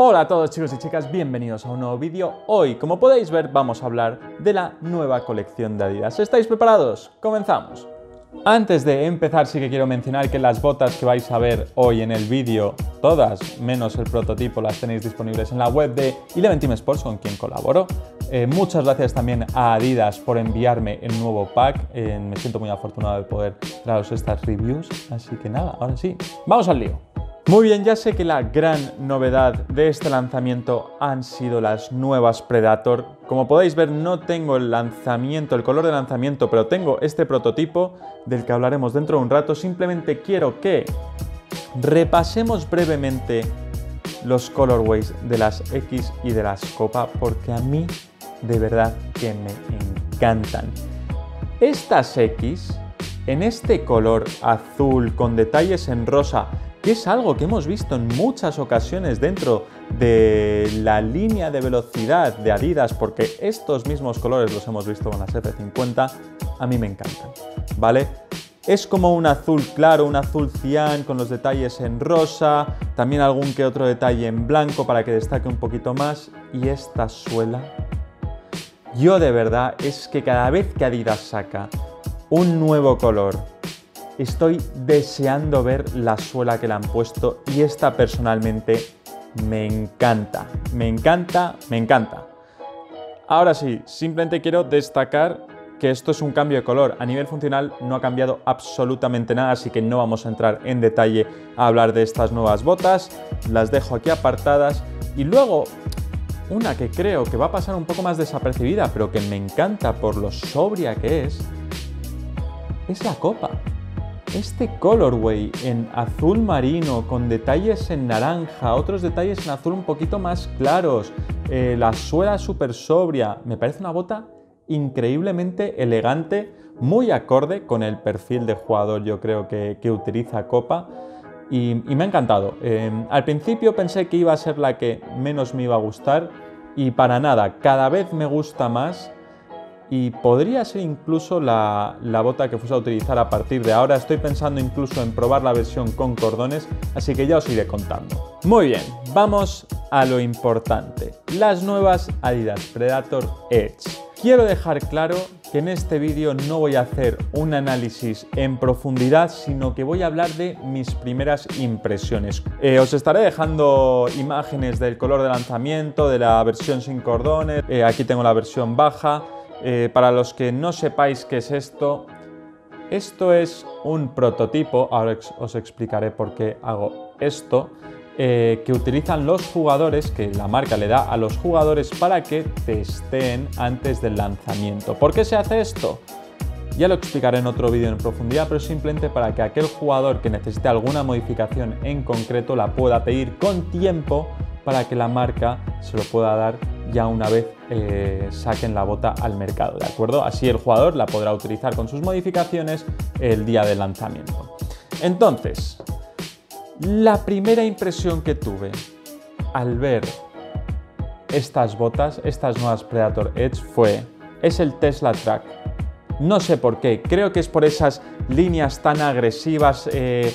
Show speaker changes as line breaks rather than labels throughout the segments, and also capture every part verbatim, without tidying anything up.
Hola a todos chicos y chicas, bienvenidos a un nuevo vídeo. Hoy, como podéis ver, vamos a hablar de la nueva colección de Adidas. ¿Estáis preparados? ¡Comenzamos! Antes de empezar sí que quiero mencionar que las botas que vais a ver hoy en el vídeo, todas menos el prototipo, las tenéis disponibles en la web de Eleven Team Sports, con quien colaboro. Eh, muchas gracias también a Adidas por enviarme el nuevo pack. Eh, me siento muy afortunado de poder traeros estas reviews. Así que nada, ahora sí, vamos al lío. Muy bien, ya sé que la gran novedad de este lanzamiento han sido las nuevas Predator. Como podéis ver, no tengo el lanzamiento, el color de lanzamiento, pero tengo este prototipo del que hablaremos dentro de un rato. Simplemente quiero que repasemos brevemente los colorways de las X y de las Copa, porque a mí de verdad que me encantan. Estas X, en este color azul con detalles en rosa, que es algo que hemos visto en muchas ocasiones dentro de la línea de velocidad de Adidas, porque estos mismos colores los hemos visto con las F cincuenta, a mí me encantan, ¿vale? Es como un azul claro, un azul cian con los detalles en rosa, también algún que otro detalle en blanco para que destaque un poquito más. Y esta suela, yo de verdad es que cada vez que Adidas saca un nuevo color, estoy deseando ver la suela que le han puesto, y esta personalmente me encanta, me encanta, me encanta. Ahora sí, simplemente quiero destacar que esto es un cambio de color. A nivel funcional no ha cambiado absolutamente nada, así que no vamos a entrar en detalle a hablar de estas nuevas botas. Las dejo aquí apartadas. Y luego, una que creo que va a pasar un poco más desapercibida, pero que me encanta por lo sobria que es, es la Copa. Este colorway en azul marino con detalles en naranja, otros detalles en azul un poquito más claros, eh, la suela súper sobria, me parece una bota increíblemente elegante, muy acorde con el perfil de jugador yo creo que, que utiliza Copa, y, y me ha encantado. Eh, al principio pensé que iba a ser la que menos me iba a gustar, y para nada, cada vez me gusta más. Y podría ser incluso la, la bota que fuese a utilizar a partir de ahora. Estoy pensando incluso en probar la versión con cordones, así que ya os iré contando. Muy bien, vamos a lo importante. Las nuevas Adidas Predator Edge. Quiero dejar claro que en este vídeo no voy a hacer un análisis en profundidad, sino que voy a hablar de mis primeras impresiones. Eh, os estaré dejando imágenes del color de lanzamiento, de la versión sin cordones. Eh, aquí tengo la versión baja. Eh, para los que no sepáis qué es esto, esto es un prototipo, ahora os explicaré por qué hago esto, eh, que utilizan los jugadores, que la marca le da a los jugadores para que testeen antes del lanzamiento. ¿Por qué se hace esto? Ya lo explicaré en otro vídeo en profundidad, pero simplemente para que aquel jugador que necesite alguna modificación en concreto la pueda pedir con tiempo para que la marca se lo pueda dar ya una vez eh, saquen la bota al mercado, ¿de acuerdo? Así el jugador la podrá utilizar con sus modificaciones el día del lanzamiento. Entonces, la primera impresión que tuve al ver estas botas, estas nuevas Predator Edge, fue, es el Tesla Track. No sé por qué, creo que es por esas líneas tan agresivas. eh,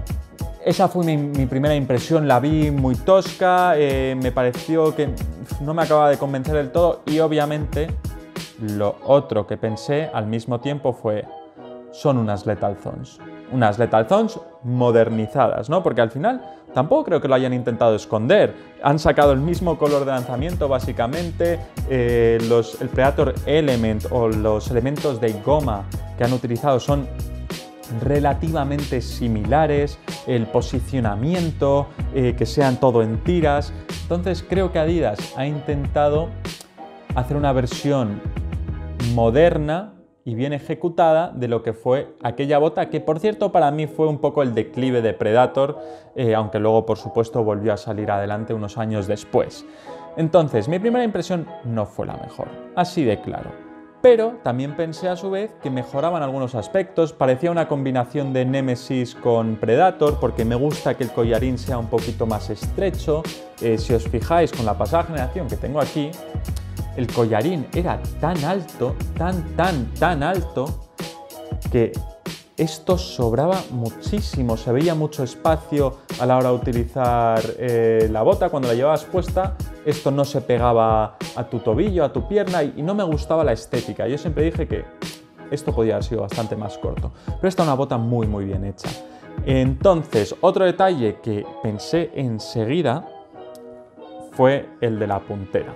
Esa fue mi, mi primera impresión, la vi muy tosca, eh, me pareció que no me acababa de convencer del todo, y obviamente lo otro que pensé al mismo tiempo fue, son unas Lethal Zones, unas Lethal Zones modernizadas, ¿no? Porque al final tampoco creo que lo hayan intentado esconder, han sacado el mismo color de lanzamiento básicamente, eh, los, el Predator Element o los elementos de goma que han utilizado son relativamente similares, el posicionamiento, eh, que sean todo en tiras. Entonces creo que Adidas ha intentado hacer una versión moderna y bien ejecutada de lo que fue aquella bota, que por cierto para mí fue un poco el declive de Predator, eh, aunque luego por supuesto volvió a salir adelante unos años después. Entonces mi primera impresión no fue la mejor, así de claro. Pero también pensé a su vez que mejoraban algunos aspectos, parecía una combinación de Nemesis con Predator, porque me gusta que el collarín sea un poquito más estrecho. Eh, si os fijáis con la pasada generación que tengo aquí, el collarín era tan alto, tan, tan, tan alto, que esto sobraba muchísimo, se veía mucho espacio a la hora de utilizar eh, la bota. Cuando la llevabas puesta, esto no se pegaba a tu tobillo, a tu pierna, y, y no me gustaba la estética. Yo siempre dije que esto podía haber sido bastante más corto, pero esta es una bota muy muy bien hecha. Entonces, otro detalle que pensé enseguida fue el de la puntera.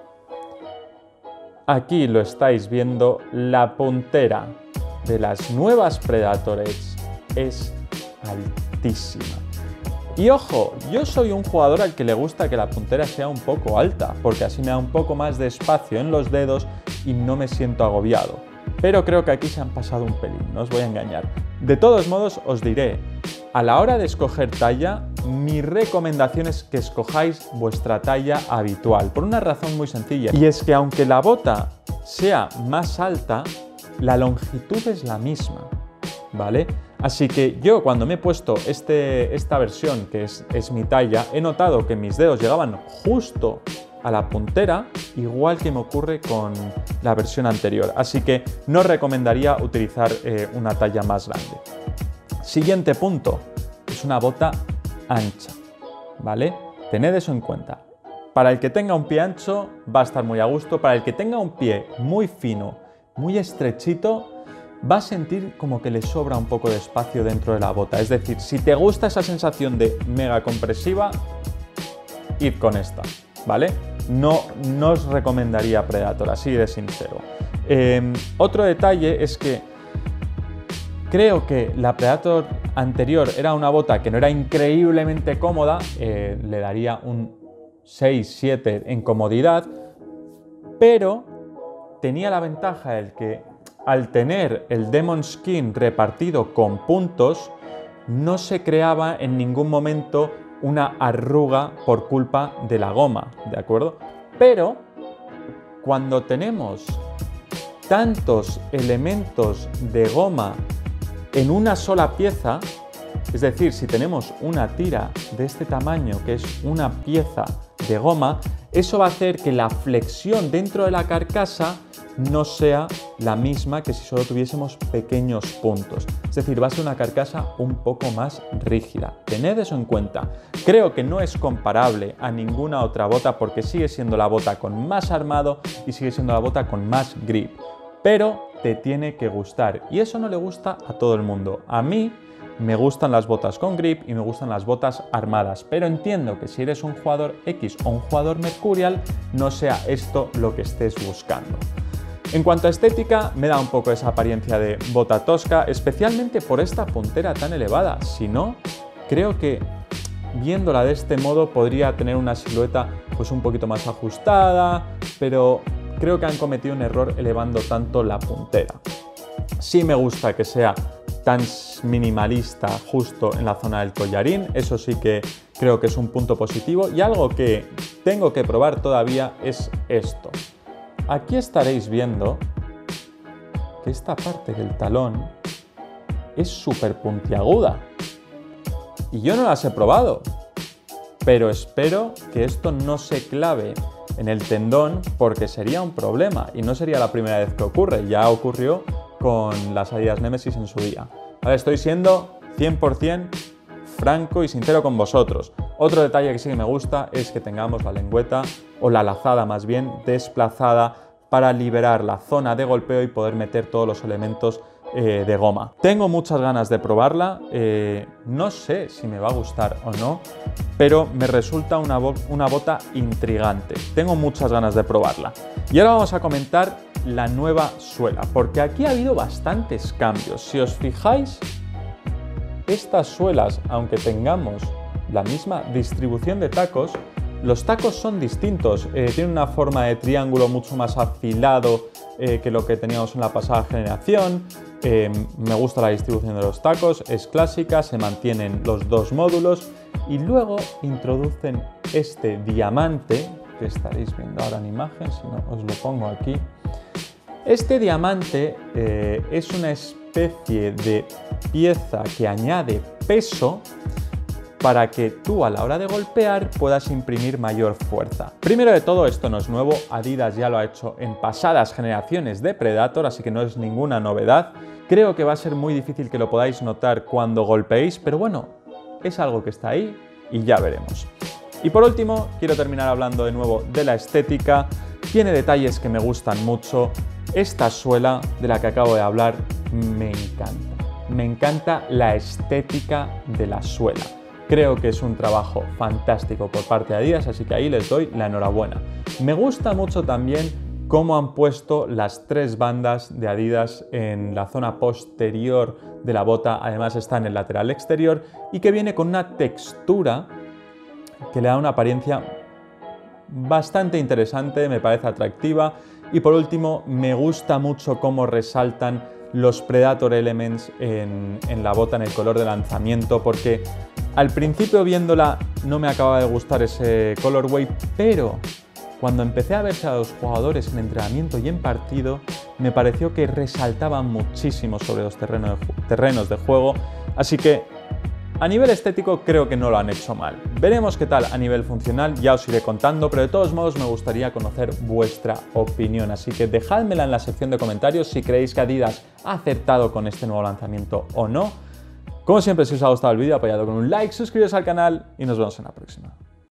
Aquí lo estáis viendo, la puntera de las nuevas Predator Edge es altísima. Y ojo, yo soy un jugador al que le gusta que la puntera sea un poco alta, porque así me da un poco más de espacio en los dedos y no me siento agobiado. Pero creo que aquí se han pasado un pelín, no os voy a engañar. De todos modos, os diré, a la hora de escoger talla, mi recomendación es que escojáis vuestra talla habitual, por una razón muy sencilla. Y es que aunque la bota sea más alta, la longitud es la misma, ¿vale? Así que yo cuando me he puesto este, esta versión, que es, es mi talla, he notado que mis dedos llegaban justo a la puntera, igual que me ocurre con la versión anterior. Así que no recomendaría utilizar eh, una talla más grande. Siguiente punto, es una bota ancha, ¿vale? Tened eso en cuenta. Para el que tenga un pie ancho va a estar muy a gusto, para el que tenga un pie muy fino, muy estrechito, va a sentir como que le sobra un poco de espacio dentro de la bota. Es decir, si te gusta esa sensación de mega compresiva, id con esta, ¿vale? No, no os recomendaría Predator, así de sincero. Eh, otro detalle es que creo que la Predator anterior era una bota que no era increíblemente cómoda, eh, le daría un seis siete en comodidad, pero tenía la ventaja de que al tener el Demon Skin repartido con puntos, no se creaba en ningún momento una arruga por culpa de la goma, ¿de acuerdo? Pero cuando tenemos tantos elementos de goma en una sola pieza, es decir, si tenemos una tira de este tamaño, que es una pieza de goma, eso va a hacer que la flexión dentro de la carcasa no sea la misma que si solo tuviésemos pequeños puntos. Es decir, va a ser una carcasa un poco más rígida. Tened eso en cuenta. Creo que no es comparable a ninguna otra bota porque sigue siendo la bota con más armado y sigue siendo la bota con más grip. Pero te tiene que gustar y eso no le gusta a todo el mundo. A mí me gustan las botas con grip y me gustan las botas armadas, pero entiendo que si eres un jugador X o un jugador Mercurial, no sea esto lo que estés buscando. En cuanto a estética, me da un poco esa apariencia de bota tosca, especialmente por esta puntera tan elevada. Si no, creo que viéndola de este modo podría tener una silueta pues un poquito más ajustada, pero creo que han cometido un error elevando tanto la puntera. Sí me gusta que sea tan minimalista justo en la zona del collarín, eso sí que creo que es un punto positivo, y algo que tengo que probar todavía es esto. Aquí estaréis viendo que esta parte del talón es súper puntiaguda y yo no las he probado, pero espero que esto no se clave en el tendón porque sería un problema y no sería la primera vez que ocurre, ya ocurrió con las Adidas Nemesis en su día. Ahora estoy siendo cien por cien franco y sincero con vosotros. Otro detalle que sí que me gusta es que tengamos la lengüeta, o la lazada más bien, desplazada para liberar la zona de golpeo y poder meter todos los elementos eh, de goma. Tengo muchas ganas de probarla, eh, no sé si me va a gustar o no, pero me resulta una, bo una bota intrigante. Tengo muchas ganas de probarla. Y ahora vamos a comentar la nueva suela, porque aquí ha habido bastantes cambios. Si os fijáis, estas suelas, aunque tengamos la misma distribución de tacos, los tacos son distintos. Eh, tienen una forma de triángulo mucho más afilado eh, que lo que teníamos en la pasada generación. Eh, me gusta la distribución de los tacos, es clásica, se mantienen los dos módulos y luego introducen este diamante, que estaréis viendo ahora en imagen, si no os lo pongo aquí. Este diamante eh, es una especie de pieza que añade peso para que tú a la hora de golpear puedas imprimir mayor fuerza. Primero de todo, esto no es nuevo, Adidas ya lo ha hecho en pasadas generaciones de Predator, así que no es ninguna novedad. Creo que va a ser muy difícil que lo podáis notar cuando golpeéis, pero bueno, es algo que está ahí y ya veremos. Y por último, quiero terminar hablando de nuevo de la estética. Tiene detalles que me gustan mucho. Esta suela de la que acabo de hablar me encanta. Me encanta la estética de la suela. Creo que es un trabajo fantástico por parte de Adidas, así que ahí les doy la enhorabuena. Me gusta mucho también cómo han puesto las tres bandas de Adidas en la zona posterior de la bota, además está en el lateral exterior y que viene con una textura que le da una apariencia bastante interesante, me parece atractiva. Y por último, me gusta mucho cómo resaltan los Predator Elements en, en la bota, en el color de lanzamiento, porque al principio viéndola no me acababa de gustar ese colorway, pero cuando empecé a verse a los jugadores en entrenamiento y en partido, me pareció que resaltaban muchísimo sobre los terrenos de, terrenos de juego, así que a nivel estético creo que no lo han hecho mal. Veremos qué tal a nivel funcional, ya os iré contando, pero de todos modos me gustaría conocer vuestra opinión, así que dejádmela en la sección de comentarios si creéis que Adidas ha acertado con este nuevo lanzamiento o no. Como siempre, si os ha gustado el vídeo, apoyadlo con un like, suscribiros al canal y nos vemos en la próxima.